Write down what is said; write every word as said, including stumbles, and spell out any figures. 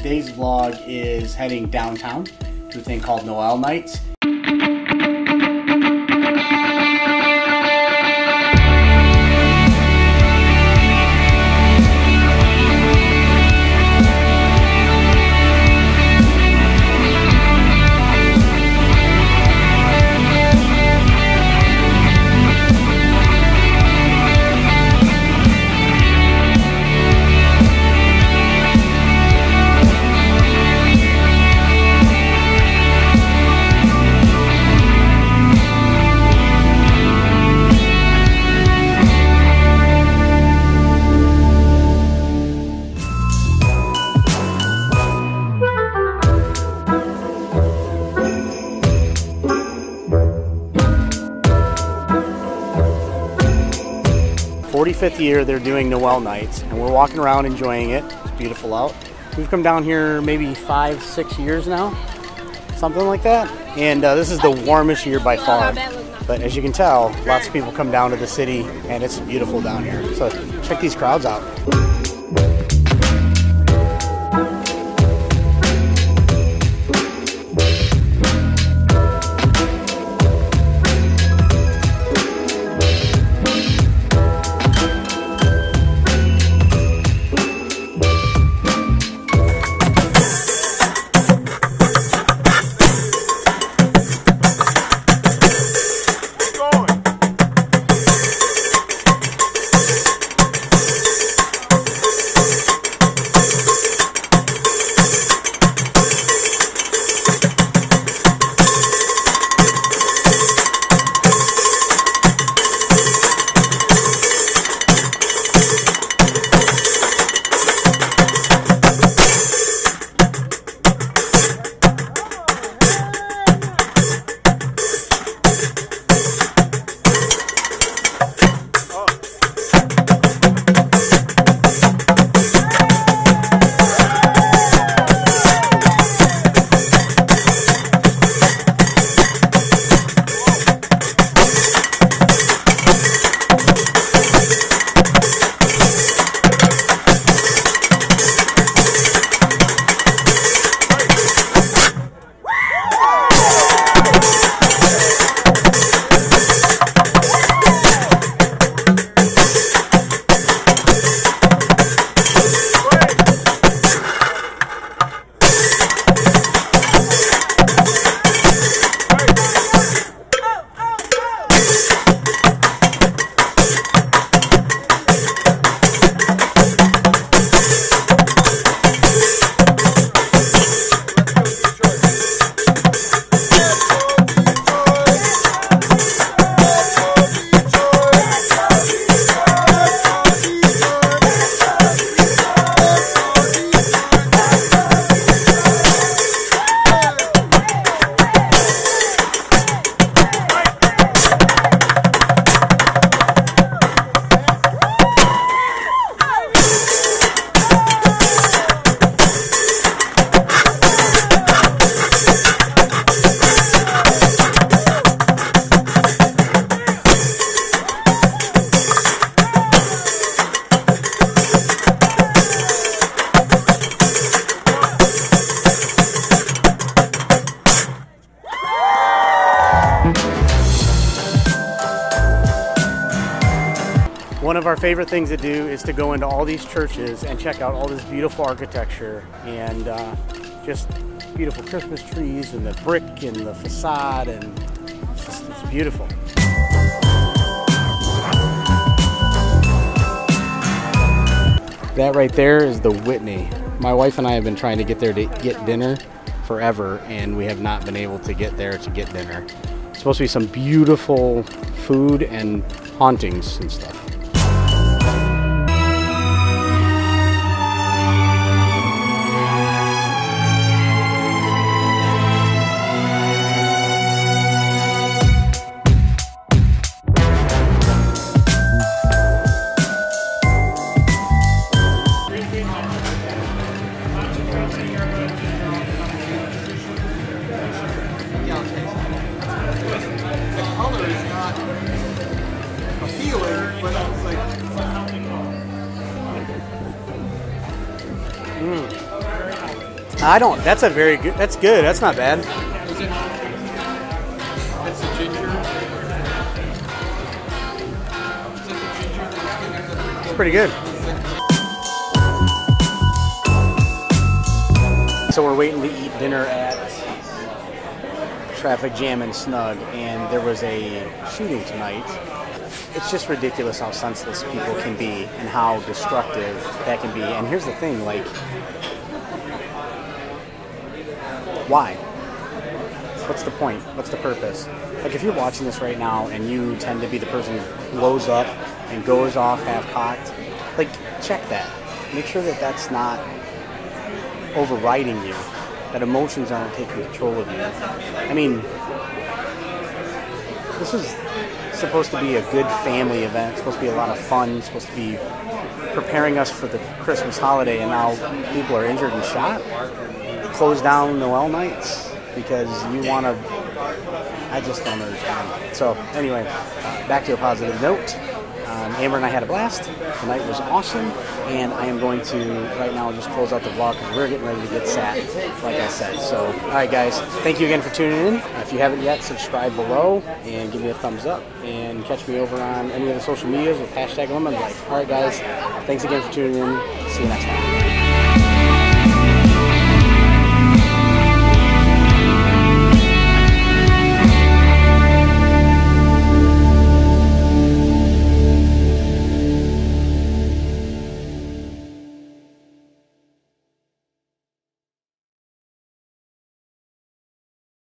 today's vlog is heading downtown to a thing called Noel Night. forty-fifth year they're doing Noel Nights, and we're walking around enjoying it. It's beautiful out. We've come down here maybe five, six years now, something like that. And uh, this is the warmest year by far. But as you can tell, lots of people come down to the city, and it's beautiful down here. So check these crowds out. One of our favorite things to do is to go into all these churches and check out all this beautiful architecture and uh, just beautiful Christmas trees and the brick and the facade, and it's, just, it's beautiful. That right there is the Whitney. My wife and I have been trying to get there to get dinner forever, and we have not been able to get there to get dinner. It's supposed to be some beautiful food and hauntings and stuff. Mm. I don't. That's a very good. That's good. That's not bad. Is it? That's the ginger. Is that the ginger? It's pretty good. So we're waiting to eat dinner at Traffic Jam and Snug, and there was a shooting tonight. It's just ridiculous how senseless people can be and how destructive that can be. And here's the thing, like, why? What's the point? What's the purpose? Like, if you're watching this right now and you tend to be the person who blows up and goes off half-cocked, like, check that. Make sure that that's not overriding you, that emotions aren't taking control of you. I mean, this is supposed to be a good family event. It's supposed to be a lot of fun. It's supposed to be preparing us for the Christmas holiday, and now people are injured and shot. Close down Noel Nights because you want to. I just don't understand. So anyway, uh, back to a positive note. Um, Amber and I had a blast. The night was awesome, and I am going to right now just close out the vlog because we're getting ready to get sat, like I said. So, all right, guys, thank you again for tuning in. Uh, if you haven't yet, subscribe below and give me a thumbs up, and catch me over on any of the social medias with hashtag Lemon Life. All right, guys, thanks again for tuning in. See you next time.